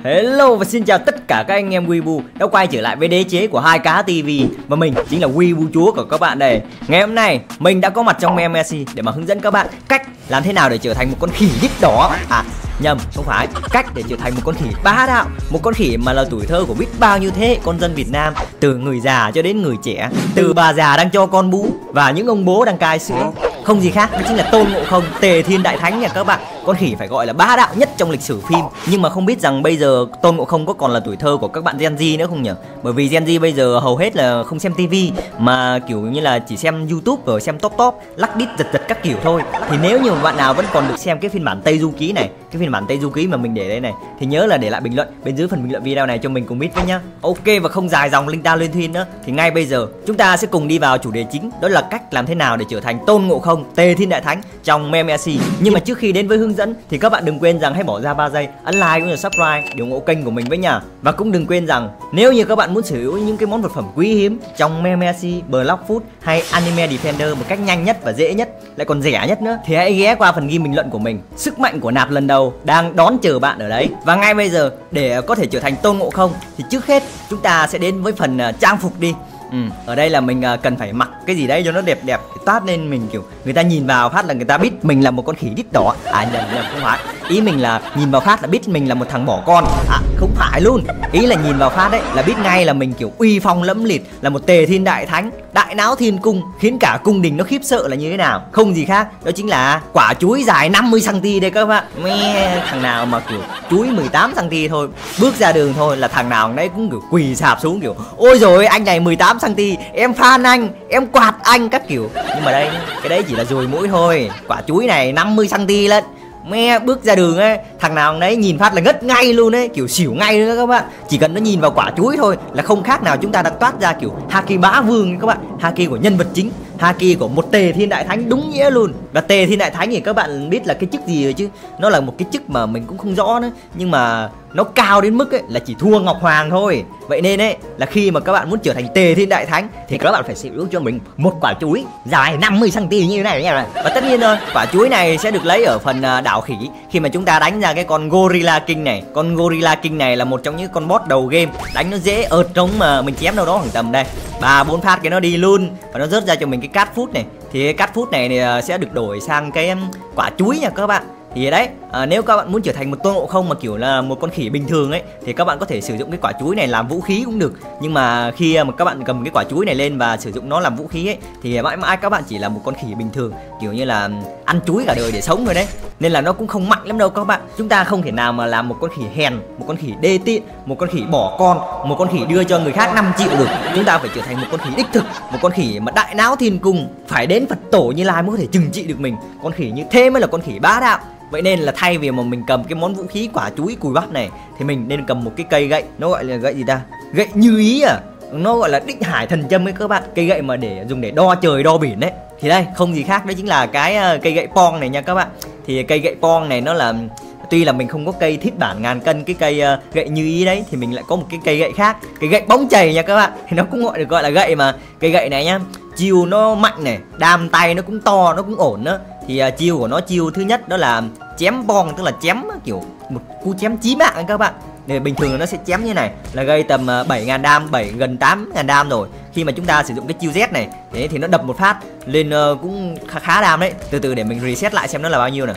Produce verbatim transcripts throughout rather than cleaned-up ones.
Hello và xin chào tất cả các anh em Weibo đã quay trở lại với đế chế của hai cá ti vi. Và mình chính là Weibo chúa của các bạn đây. Ngày hôm nay mình đã có mặt trong Messi để mà hướng dẫn các bạn cách làm thế nào để trở thành một con khỉ đít đỏ. À nhầm, không phải, cách để trở thành một con khỉ bá đạo. Một con khỉ mà là tuổi thơ của biết bao nhiêu thế hệ con dân Việt Nam, từ người già cho đến người trẻ, từ bà già đang cho con bú và những ông bố đang cai sữa. Không gì khác, đó chính là Tôn Ngộ Không, Tề Thiên Đại Thánh nha các bạn. Con khỉ phải gọi là bá đạo nhất trong lịch sử phim. Nhưng mà không biết rằng bây giờ Tôn Ngộ Không có còn là tuổi thơ của các bạn Gen Z nữa không nhỉ? Bởi vì Gen Z bây giờ hầu hết là không xem tivi mà kiểu như là chỉ xem YouTube rồi xem top top, lắc đít giật giật các kiểu thôi. Thì nếu như bạn nào vẫn còn được xem cái phiên bản Tây Du Ký này, cái phiên bản Tây Du Ký mà mình để đây này, thì nhớ là để lại bình luận bên dưới phần bình luận video này cho mình cùng biết với nhá. Ok, và không dài dòng linh ta lên thuyên nữa, thì ngay bây giờ chúng ta sẽ cùng đi vào chủ đề chính, đó là cách làm thế nào để trở thành Tôn Ngộ Không, Tề Thiên Đại Thánh trong Messi. Nhưng mà trước khi đến với hướng dẫn thì các bạn đừng quên rằng hãy bỏ ra ba giây ấn like cũng như subscribe để ủng hộ kênh của mình với nha. Và cũng đừng quên rằng nếu như các bạn muốn sở hữu những cái món vật phẩm quý hiếm trong Messi, Block Food hay Anime Defender một cách nhanh nhất và dễ nhất, lại còn rẻ nhất nữa, thì hãy ghé qua phần ghi bình luận của mình. Sức mạnh của nạp lần đầu đang đón chờ bạn ở đấy. Và ngay bây giờ để có thể trở thành Tôn Ngộ Không thì trước hết chúng ta sẽ đến với phần uh, trang phục đi. Ừ, ở đây là mình uh, cần phải mặc cái gì đấy cho nó đẹp đẹp toát lên, mình kiểu người ta nhìn vào phát là người ta biết mình là một con khỉ đít đỏ. À nhầm nhầm không phải, ý mình là nhìn vào phát là biết mình là một thằng bỏ con. À không phải luôn, ý là nhìn vào phát đấy là biết ngay là mình kiểu uy phong lẫm liệt, là một Tề Thiên Đại Thánh, đại náo thiên cung, khiến cả cung đình nó khiếp sợ là như thế nào. Không gì khác, đó chính là quả chuối dài năm mươi xăng ti mét đây các bạn. Mẹ, thằng nào mà kiểu chuối mười tám xăng ti mét thôi, bước ra đường thôi là thằng nào đấy cũng kiểu quỳ sạp xuống kiểu ôi rồi anh này mười tám xăng ti mét, em fan anh, em quạt anh các kiểu. Nhưng mà đây, cái đấy chỉ là dùi mũi thôi, quả chuối này năm mươi xăng ti mét lên. Mẹ, bước ra đường ấy, thằng nào đấy nhìn phát là ngất ngay luôn đấy, kiểu xỉu ngay nữa các bạn. Chỉ cần nó nhìn vào quả chuối thôi là không khác nào chúng ta đang toát ra kiểu haki bá vương các bạn, haki của nhân vật chính, haki của một Tề Thiên Đại Thánh đúng nghĩa luôn. Và Tề Thiên Đại Thánh thì các bạn biết là cái chức gì rồi chứ, nó là một cái chức mà mình cũng không rõ nữa, nhưng mà nó cao đến mức ấy là chỉ thua Ngọc Hoàng thôi. Vậy nên ấy là khi mà các bạn muốn trở thành Tề Thiên Đại Thánh thì các bạn phải sở hữu cho mình một quả chuối dài năm mươi xăng ti mét như thế này nha. Và tất nhiên rồi, quả chuối này sẽ được lấy ở phần đảo khỉ khi mà chúng ta đánh ra cái con Gorilla King này. Con Gorilla King này là một trong những con boss đầu game, đánh nó dễ ợt trống mà mình chém đâu đó khoảng tầm đây ba bốn phát cái nó đi luôn, và nó rớt ra cho mình cái cat food này. Thì cái cat food này thì sẽ được đổi sang cái quả chuối nha các bạn. Thì đấy, à, nếu các bạn muốn trở thành một Tôn Ngộ Không mà kiểu là một con khỉ bình thường ấy thì các bạn có thể sử dụng cái quả chuối này làm vũ khí cũng được. Nhưng mà khi mà các bạn cầm cái quả chuối này lên và sử dụng nó làm vũ khí ấy thì mãi mãi các bạn chỉ là một con khỉ bình thường, kiểu như là ăn chuối cả đời để sống rồi đấy. Nên là nó cũng không mạnh lắm đâu các bạn. Chúng ta không thể nào mà làm một con khỉ hèn, một con khỉ đê tiện, một con khỉ bỏ con, một con khỉ đưa cho người khác năm triệu được. Chúng ta phải trở thành một con khỉ đích thực, một con khỉ mà đại náo thiên cung, phải đến Phật tổ Như Lai mới có thể trừng trị được mình. Con khỉ như thế mới là con khỉ bá đạo. Vậy nên là thay vì mà mình cầm cái món vũ khí quả chuối cùi bắp này thì mình nên cầm một cái cây gậy, nó gọi là gậy gì ta? Gậy Như Ý à? Nó gọi là Định Hải Thần Châm ấy các bạn. Cây gậy mà để dùng để đo trời đo biển đấy. Thì đây, không gì khác, đó chính là cái cây gậy pong này nha các bạn. Thì cây gậy pong này nó là, tuy là mình không có cây thiết bản ngàn cân, cái cây uh, gậy Như Ý đấy, thì mình lại có một cái cây gậy khác, cái gậy bóng chày nha các bạn. Thì nó cũng gọi được gọi là gậy mà. Cây gậy này nhá, chiêu nó mạnh này, đam tay nó cũng to, nó cũng ổn nữa. Thì uh, chiêu của nó, chiêu thứ nhất đó là chém bong, tức là chém kiểu một cú chém chí mạng ấy các bạn. Để bình thường nó sẽ chém như này là gây tầm uh, bảy nghìn đam, bảy gần tám nghìn đam rồi. Khi mà chúng ta sử dụng cái chiêu Z này, thế thì nó đập một phát lên uh, cũng khá khá đam đấy. Từ từ để mình reset lại xem nó là bao nhiêu nào.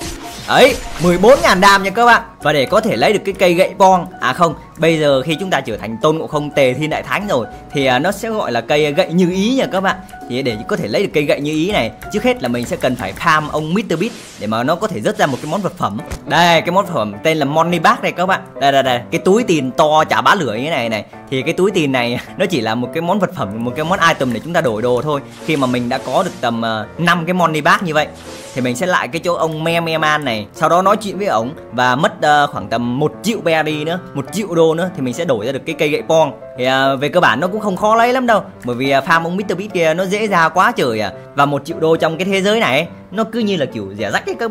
Ấy, mười bốn nghìn đam nha các bạn. Và để có thể lấy được cái cây gậy pong, à không, bây giờ khi chúng ta trở thành Tôn Ngộ Không Tề Thiên Đại Thánh rồi thì uh, nó sẽ gọi là cây gậy Như Ý nha các bạn. Thì để có thể lấy được cây gậy Như Ý này, trước hết là mình sẽ cần phải farm ông mít tơ Beast để mà nó có thể rớt ra một cái món vật phẩm. Đây, cái món vật phẩm tên là Money Bag này các bạn. Đây đây đây, cái túi tiền to chả bá lửa như thế này này. Thì cái túi tiền này nó chỉ là một cái món vật phẩm, một cái món item để chúng ta đổi đồ thôi. Khi mà mình đã có được tầm uh, năm cái Money Bag như vậy thì mình sẽ lại cái chỗ ông Me Me Man này, sau đó nói chuyện với ổng và mất uh, khoảng tầm một triệu berry nữa, một triệu đô nữa thì mình sẽ đổi ra được cái cây gậy pong. Thì uh, về cơ bản nó cũng không khó lấy lắm đâu, bởi vì uh, farm ông mít tơ Beast kia nó dễ ra quá trời à. Và một triệu đô trong cái thế giới này nó cứ như là kiểu rẻ rách ấy các bạn.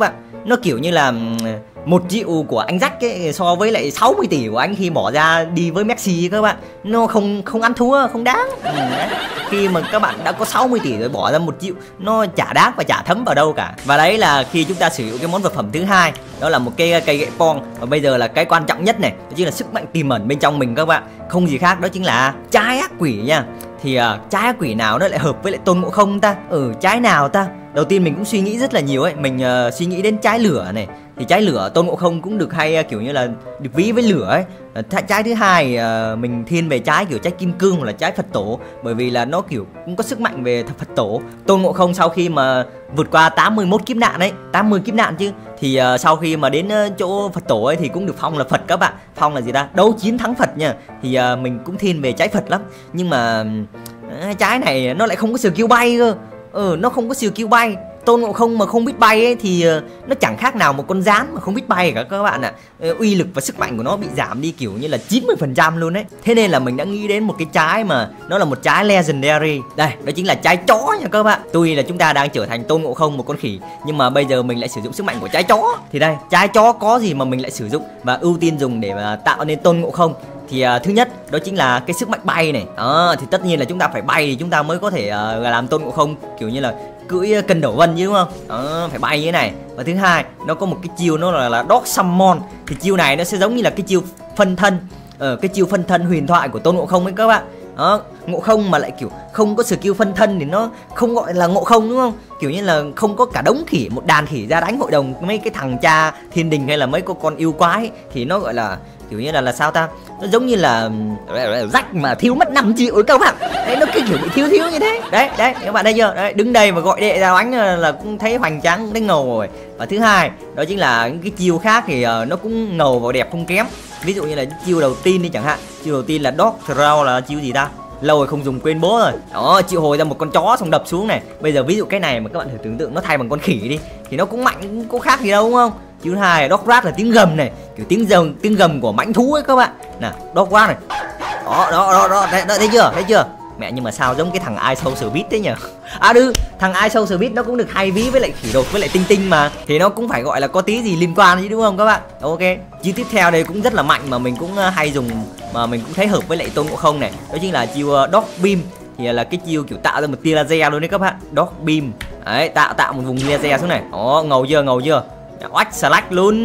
nó kiểu như là một triệu của anh Jack ấy, so với lại sáu mươi tỷ của anh khi bỏ ra đi với Messi các bạn, nó không không ăn thua, không đáng. Ừ, khi mà các bạn đã có sáu mươi tỷ rồi bỏ ra một triệu, nó chả đáng và chả thấm vào đâu cả. Và đấy là khi chúng ta sử dụng cái món vật phẩm thứ hai, đó là một cái cây gậy pong. Và bây giờ là cái quan trọng nhất này, đó chính là sức mạnh tiềm ẩn bên trong mình các bạn, không gì khác đó chính là trái ác quỷ nha. Thì uh, trái ác quỷ nào nó lại hợp với lại Tôn Ngộ Không ta? Ừ, trái nào ta? Đầu tiên mình cũng suy nghĩ rất là nhiều ấy, mình uh, suy nghĩ đến trái lửa này. Thì trái lửa Tôn Ngộ Không cũng được hay uh, kiểu như là được ví với lửa ấy. uh, Trái thứ hai uh, mình thiên về trái kiểu trái kim cương hoặc là trái Phật tổ, bởi vì là nó kiểu cũng có sức mạnh về Phật tổ. Tôn Ngộ Không sau khi mà vượt qua tám mươi mốt kiếp nạn ấy, tám mươi kiếp nạn chứ, thì uh, sau khi mà đến uh, chỗ Phật tổ ấy thì cũng được phong là Phật các bạn. Phong là gì ta? Đấu chiến thắng Phật nha. Thì uh, mình cũng thiên về trái Phật lắm. Nhưng mà uh, trái này nó lại không có skill bay cơ. Ừ, nó không có skill bay. Tôn Ngộ Không mà không biết bay ấy thì uh, nó chẳng khác nào một con rán mà không biết bay cả các bạn ạ. uh, Uy lực và sức mạnh của nó bị giảm đi kiểu như là chín mươi phần trăm luôn đấy. Thế nên là mình đã nghĩ đến một cái trái mà nó là một trái legendary. Đây, đó chính là trái chó nha các bạn. Tuy là chúng ta đang trở thành Tôn Ngộ Không một con khỉ, nhưng mà bây giờ mình lại sử dụng sức mạnh của trái chó. Thì đây, trái chó có gì mà mình lại sử dụng và ưu tiên dùng để mà tạo nên Tôn Ngộ Không. Thì uh, thứ nhất đó chính là cái sức mạnh bay này. Đó, thì tất nhiên là chúng ta phải bay thì chúng ta mới có thể uh, làm Tôn Ngộ Không kiểu như là cưỡi cân đổ vân chứ, đúng không? Đó, phải bay như thế này. Và thứ hai, nó có một cái chiêu nó là, là Dog Summon. Thì chiêu này nó sẽ giống như là cái chiêu phân thân, ờ, cái chiêu phân thân huyền thoại của Tôn Ngộ Không ấy các bạn. Đó, Ngộ Không mà lại kiểu không có skill phân thân thì nó không gọi là Ngộ Không, đúng không? Kiểu như là không có cả đống khỉ, một đàn khỉ ra đánh hội đồng mấy cái thằng cha thiên đình hay là mấy con con yêu quái ấy, thì nó gọi là kiểu như là là sao ta? Nó giống như là rách mà thiếu mất năm triệu ấy các bạn. Đấy, nó cứ kiểu bị thiếu thiếu như thế. Đấy, đấy, các bạn thấy chưa? Đấy, đứng đây mà gọi đệ ra đánh là cũng thấy hoành tráng, thấy ngầu rồi. Và thứ hai, đó chính là những cái chiêu khác thì uh, nó cũng ngầu và đẹp không kém. Ví dụ như là chiêu đầu tiên đi chẳng hạn. Chiêu đầu tiên là Dog Throw là chiêu gì ta? Lâu rồi không dùng quên bố rồi. Đó, triệu hồi ra một con chó xong đập xuống này. Bây giờ ví dụ cái này mà các bạn thử tưởng tượng nó thay bằng con khỉ đi thì nó cũng mạnh, cũng có khác gì đâu, đúng không? Chiêu thứ hai là Dog Rat là tiếng gầm này, kiểu tiếng gầm, tiếng gầm của mãnh thú ấy các bạn. Nào, Dog Rat này. Đó, đó, đó, đó, đấy, thấy chưa? Thấy chưa? Mẹ, nhưng mà sao giống cái thằng I Social Beat thế nhỉ? À đư, thằng I Social Beat nó cũng được hay ví với lại khỉ đột với lại tinh tinh mà, thì nó cũng phải gọi là có tí gì liên quan chứ, đúng không các bạn? Ok. Chiêu tiếp theo đây cũng rất là mạnh mà mình cũng hay dùng, mà mình cũng thấy hợp với lại Tôn Ngộ Không này, đó chính là chiêu Dog Beam. Thì là cái chiêu kiểu tạo ra một tia laser luôn đấy các bạn. Dog Beam. Đấy, tạo tạo một vùng laser xuống này. Đó, ngầu chưa, ngầu chưa? Oách slash luôn.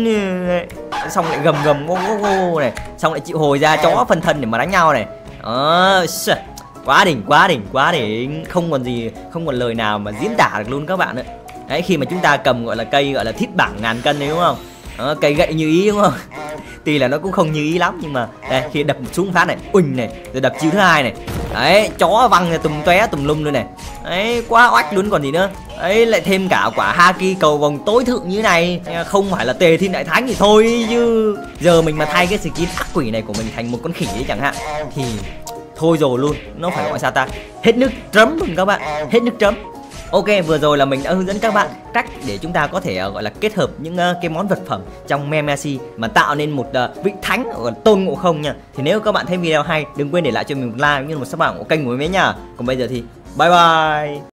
Xong lại gầm gầm ô ô ô này, xong lại triệu hồi ra chó phân thân để mà đánh nhau này. Đó, quá đỉnh, quá đỉnh, quá đỉnh, không còn gì, không còn lời nào mà diễn tả được luôn các bạn ạ. Đấy, khi mà chúng ta cầm gọi là cây gọi là thiết bảng ngàn cân đấy, đúng không? Đó, cây gậy như ý, đúng không? Tuy là nó cũng không như ý lắm, nhưng mà đây, khi đập một xuống phát này, uỳnh này, rồi đập chiêu thứ hai này. Đấy, chó văng ra tùm tóe tùm lum luôn này. Đấy, quá oách luôn còn gì nữa. Đấy, lại thêm cả quả haki cầu vòng tối thượng như thế này, không phải là Tề Thiên Đại Thánh thì thôi chứ. Giờ mình mà thay cái skin ác quỷ này của mình thành một con khỉ ấy chẳng hạn thì thôi rồi luôn, nó phải gọi sao ta, hết nước chấm luôn các bạn, hết nước chấm. Ok, vừa rồi là mình đã hướng dẫn các bạn cách để chúng ta có thể uh, gọi là kết hợp những uh, cái món vật phẩm trong Messi mà tạo nên một uh, vị thánh gọi là Tôn Ngộ Không nha. Thì nếu các bạn thấy video hay, đừng quên để lại cho mình một like cũng như một subscribe của kênh của mình nhá. Còn bây giờ thì bye bye.